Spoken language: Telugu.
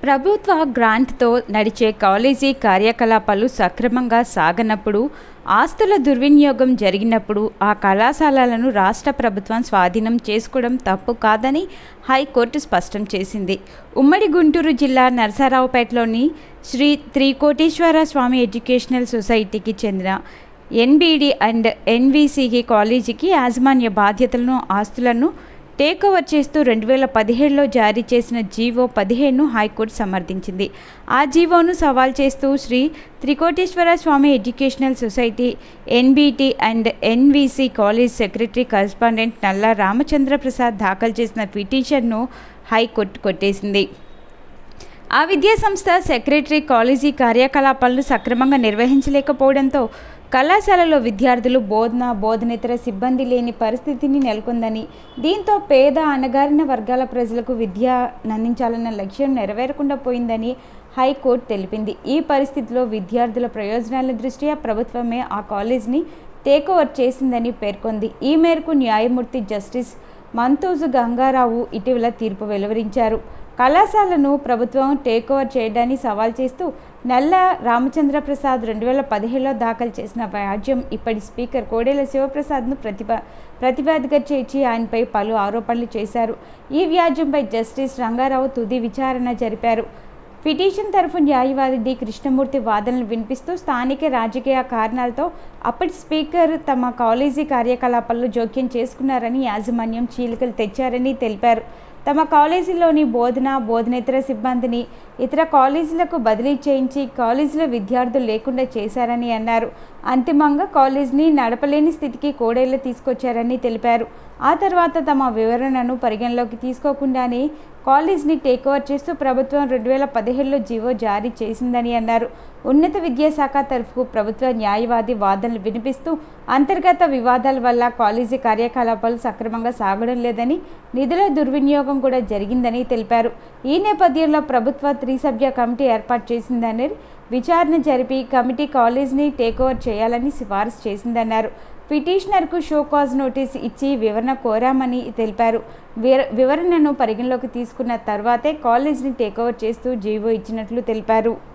ప్రభుత్వ గ్రాంట్‌తో నడిచే కాలేజీ కార్యకలాపాలు సక్రమంగా సాగనప్పుడు, ఆస్తుల దుర్వినియోగం జరిగినప్పుడు ఆ కళాశాలలను రాష్ట్ర ప్రభుత్వం స్వాధీనం చేసుకోవడం తప్పు కాదని హైకోర్టు స్పష్టం చేసింది. ఉమ్మడి గుంటూరు జిల్లా నరసరావుపేటలోని శ్రీ త్రికోటేశ్వర స్వామి ఎడ్యుకేషనల్ సొసైటీకి చెందిన ఎన్బీడీ అండ్ ఎన్వీసీకి కాలేజీకి యాజమాన్య బాధ్యతలను, ఆస్తులను టేకోవర్ చేస్తూ 2017లో జారీ చేసిన జీవో 15ను హైకోర్టు సమర్థించింది. ఆ జీవోను సవాల్ చేస్తూ Sri Trikoteswara Swamy educational society NBT and NVC college secretary correspondent Nalla Ramachandra Prasad దాఖలు చేసిన పిటిషన్ను హైకోర్టు కొట్టేసింది. ఆ విద్యాసంస్థ సెక్రటరీ కాలేజీ కార్యకలాపాలను సక్రమంగా నిర్వహించలేకపోవడంతో కళాశాలలో విద్యార్థులు, బోధనేతర సిబ్బంది లేని పరిస్థితిని నెలకొందని, దీంతో పేద, అణగారిన వర్గాల ప్రజలకు విద్యనందించాలన్న లక్ష్యం నెరవేరకుండా పోయిందని హైకోర్టు తెలిపింది. ఈ పరిస్థితిలో విద్యార్థుల ప్రయోజనాల దృష్ట్యా ప్రభుత్వమే ఆ కాలేజీని టేకోవర్ చేసిందని పేర్కొంది. ఈ మేరకు న్యాయమూర్తి జస్టిస్ మంతోజు గంగారావు ఇటీవల తీర్పు వెలువరించారు. కళాశాలను ప్రభుత్వం టేకోవర్ చేయడాన్ని సవాల్ చేస్తూ నల్లా రామచంద్ర ప్రసాద్ 2017లో దాఖలు చేసిన వ్యాజ్యం ఇప్పటి స్పీకర్ కోడెల శివప్రసాద్ను ప్రతివాదిగా చేర్చి ఆయనపై పలు ఆరోపణలు చేశారు. ఈ వ్యాజ్యంపై జస్టిస్ రంగారావు తుది విచారణ జరిపారు. పిటిషన్ తరఫు న్యాయవాది డి కృష్ణమూర్తి వాదనలు వినిపిస్తూ స్థానిక రాజకీయ కారణాలతో అప్పటి స్పీకర్ తమ కాలేజీ కార్యకలాపాల్లో జోక్యం చేసుకున్నారని, యాజమాన్యం చీలికలు తెచ్చారని తెలిపారు. తమ కాలేజీలోని బోధనేతర సిబ్బందిని ఇతర కాలేజీలకు బదిలీ చేయించి కాలేజీలో విద్యార్థులు లేకుండా చేశారని అన్నారు. అంతిమంగా కాలేజీని నడపలేని స్థితికి కోడేళ్లు తీసుకొచ్చారని తెలిపారు. ఆ తర్వాత తమ వివరణను పరిగణలోకి తీసుకోకుండానే కాలేజీని టేకోవర్ చేస్తూ ప్రభుత్వం 2017లో జీవో జారీ చేసిందని అన్నారు. ఉన్నత విద్యాశాఖ తరఫు ప్రభుత్వ న్యాయవాది వాదనలు వినిపిస్తూ అంతర్గత వివాదాల వల్ల కాలేజీ కార్యకలాపాలు సక్రమంగా సాగడం లేదని, నిధుల దుర్వినియోగం కూడా జరిగిందని తెలిపారు. ఈ నేపథ్యంలో ప్రభుత్వ త్రిసభ్య కమిటీ ఏర్పాటు చేసిందని, విచారణ జరిపి కమిటీ కాలేజీని టేకోవర్ చేయాలని సిఫారసు చేసిందన్నారు. పిటిషనర్కు షోకాజ్ నోటీస్ ఇచ్చి వివరణ కోరామని తెలిపారు. వివరణను పరిగణలోకి తీసుకున్న తర్వాతే కాలేజీని టేకోవర్ చేస్తూ జీవో ఇచ్చినట్లు తెలిపారు.